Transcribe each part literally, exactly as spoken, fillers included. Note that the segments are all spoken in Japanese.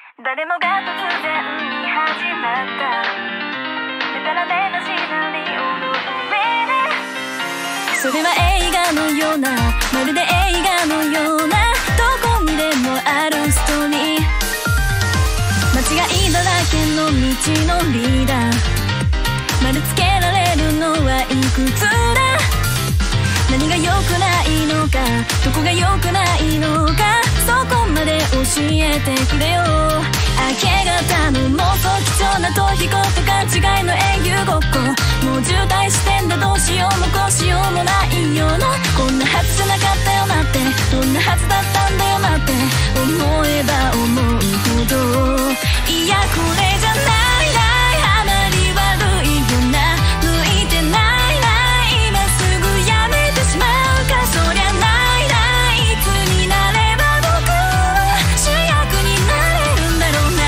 誰もが突然に始まったでたらめなシナリオの上で、それは映画のような、まるで映画のような、どこにでもあるストーリー。間違いだらけの道のリーダー、丸つけられるのはいくつだ。何が良くないのか、どこが良くないのか、そこまで教えてくれよ。明け方の妄想、貴重な逃避行と勘違いの英雄ごっこ。もう渋滞してんだ、どうしようもこうしようもないような。こんなはずじゃなかったよなって、どんなはずだったんだよなって思えば思うほど、いやこれじゃないない、あまり悪いよな、向いてないない、今すぐやめてしまうか、そりゃないない、いつになれば僕は主役になれるんだろうな。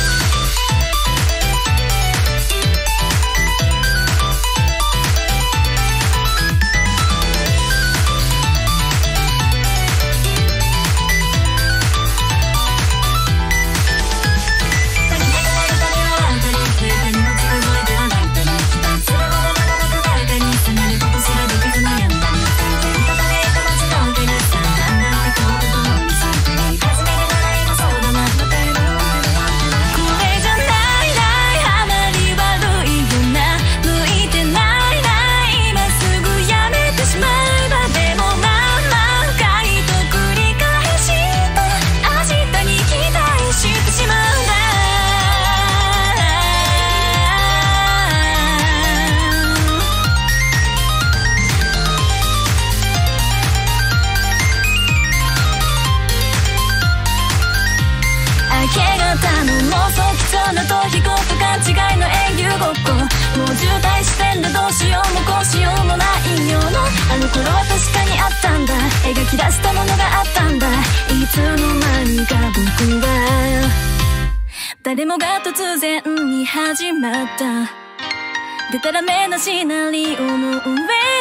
頃は確かにあったんだ、描き出したものがあったんだ、いつの間にか僕は誰もが突然に始まったでたらめなシナリオの上で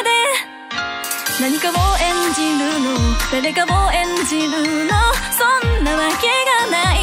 何かを演じるの、誰かを演じるの、そんなわけがない